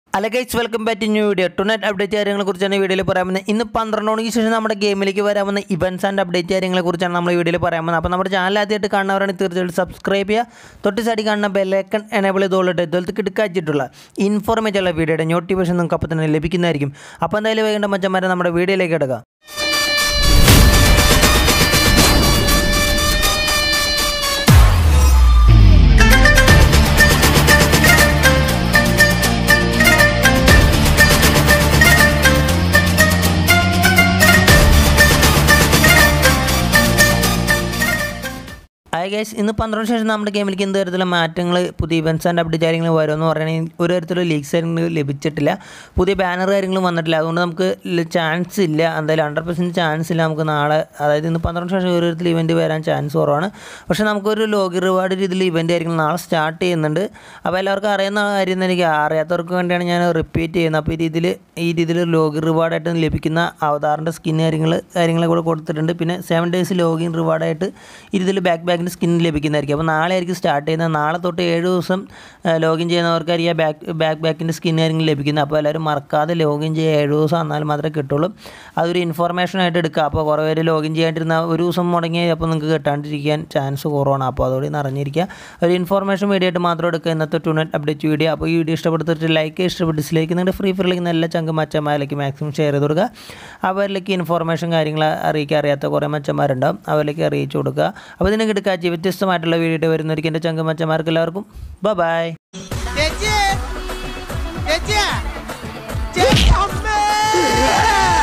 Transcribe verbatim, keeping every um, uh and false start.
Hello guys, welcome back to new video. Tonight update കാര്യങ്ങളെക്കുറിച്ചാണ് ഈ വീഡിയോയിൽ പറയാൻ പോകുന്നത്. ഇന്ന് പന്ത്രണ്ട് മണിക്ക് ശേഷം നമ്മുടെ ഗെയിമിലേക്ക് വരാൻ പോകുന്ന ഇവന്റ്സ് ആൻഡ് അപ്ഡേറ്റ് കാര്യങ്ങളെക്കുറിച്ചാണ് നമ്മൾ ഈ വീഡിയോയിൽ പറയാൻ പോകുന്നത്. അപ്പോൾ നമ്മുടെ ചാനൽ ആദ്യമായിട്ട് കാണുന്നവരാണെങ്കിൽ തീർച്ചയായിട്ടും സബ്സ്ക്രൈബ് ചെയ്യുക. തൊട്ട് സൈഡിൽ കാണുന്ന ബെൽ ഐക്കൺ എനേബിൾ ചെയ്തോളട്ടെ. ഇതുപോലത്തെ കിടക്കാച്ചിട്ടുള്ള ഇൻഫോർമേറ്റീവ് ഉള്ള വീഡിയോയുടെ നോട്ടിഫിക്കേഷൻ നിങ്ങൾക്ക് അപ്പോൾ തന്നെ ലഭിക്കുന്നതായിരിക്കും. അപ്പോൾ എന്തായാലും വേണ്ട മച്ചന്മാരെ നമ്മുടെ വീഡിയോയിലേക്ക് എടുക്കാം. Hi guys, ഇന്ന് പന്ത്രണ്ട് ശേഷം നമ്മുടെ ഗെയിമിലേക്ക് എന്ത് തരത്തിലുള്ള മാറ്റങ്ങൾ പുതിയ ഇവൻറ്റ്സ് ആൻഡ് അപ്ഡേറ്റ് കാര്യങ്ങൾ വരുമെന്ന് പറയുകയാണെങ്കിൽ ഒരു തരത്തിലുള്ള ലീക്സ് കാര്യങ്ങൾ ലഭിച്ചിട്ടില്ല. പുതിയ ബാനർ കാര്യങ്ങളും വന്നിട്ടില്ല. അതുകൊണ്ട് നമുക്ക് ചാൻസ് ഇല്ല, എന്തായാലും ഹൺഡ്രഡ് പെർസെൻറ്റ് ചാൻസ് ഇല്ല നമുക്ക് നാളെ, അതായത് ഇന്ന് പന്ത്രണ്ട് ശേഷം ഒരു തരത്തിൽ ഇവൻറ്റ് വരാൻ ചാൻസ് കുറവാണ്. പക്ഷേ നമുക്കൊരു ലോഗി റിവാർഡ് രീതിയിൽ ഇവൻറ്റ് കാര്യങ്ങൾ നാളെ സ്റ്റാർട്ട് ചെയ്യുന്നുണ്ട്. അപ്പോൾ എല്ലാവർക്കും അറിയുന്ന കാര്യം തന്നെ, എനിക്ക് അറിയാത്തവർക്ക് വേണ്ടിയാണ് ഞാൻ റിപ്പീറ്റ് ചെയ്യുന്നത്. അപ്പോൾ ഈ രീതിയിൽ ഈ രീതിയിൽ ലോഗി റിവാർഡായിട്ട് ലഭിക്കുന്ന അവതാറിൻ്റെ സ്കിൻ കാര്യങ്ങൾ കാര്യങ്ങളെ കൂടെ കൊടുത്തിട്ടുണ്ട്. പിന്നെ സെവൻ ഡേയ്സ് ലോഗിൻ റിവാർഡായിട്ട് ഈ രീതിയിൽ ബാക്ക് ബാക്കിൻ്റെ സ്കിൻ ലഭിക്കുന്നതായിരിക്കും. അപ്പോൾ നാളെ ആയിരിക്കും സ്റ്റാർട്ട് ചെയ്യുന്നത്. നാളെ തൊട്ട് ഏഴ് ദിവസം ലോഗിൻ ചെയ്യുന്നവർക്കായിരിക്കും ബാക്ക് ബാക്ക് ബാക്കിൻ്റെ സ്കിൻ കാര്യങ്ങൾ ലഭിക്കുന്നത്. അപ്പോൾ എല്ലാവരും മറക്കാതെ ലോഗിൻ ചെയ്യുക. ഏഴ് ദിവസം എന്നാൽ മാത്രമേ കിട്ടുള്ളൂ. അതൊരു ഇൻഫോർമേഷനായിട്ട് എടുക്കുക. അപ്പോൾ കുറേ പേര് ലോഗിൻ ചെയ്യാണ്ടിരുന്ന ഒരു ദിവസം മുടങ്ങി അപ്പോൾ നിങ്ങൾക്ക് കിട്ടാണ്ടിരിക്കാൻ ചാൻസ് കുറവാണ്. അപ്പോൾ അതോടെ അറിഞ്ഞിരിക്കുക. ഒരു ഇൻഫോർമേഷൻ വീഡിയോ ആയിട്ട് മാത്രം എടുക്കുക ഇന്നത്തെ ടൂണറ്റ് അപ്ഡേറ്റ് വീഡിയോ. അപ്പോൾ ഈ വീഡിയോ ഇഷ്ടപ്പെടുത്തിട്ട് ലൈക്ക്, ഇഷ്ടപ്പെട്ട് ഡിസ്ലൈക്ക്, നിങ്ങളുടെ ഫ്രീ ഫയറിലേക്ക് നല്ല ചങ്ക് മച്ചന്മാരിലേക്ക് മാക്സിമം ഷെയർ ചെയ്ത് കൊടുക്കുക. അവരിലേക്ക് ഇൻഫോർമേഷൻ കാര്യങ്ങൾ അറിയിക്കാൻ അറിയാത്ത കുറേ മച്ചന്മാരുണ്ടാവും, അവരിലേക്ക് അറിയിച്ചു കൊടുക്കുക. അപ്പോൾ ഇതിനെ കിടക്കുക വ്യത്യസ്തമായിട്ടുള്ള വീഡിയോ വരുന്നവർക്ക് എൻ്റെ ചങ്കമച്ചന്മാർക്ക് എല്ലാവർക്കും ബൈ ബൈ.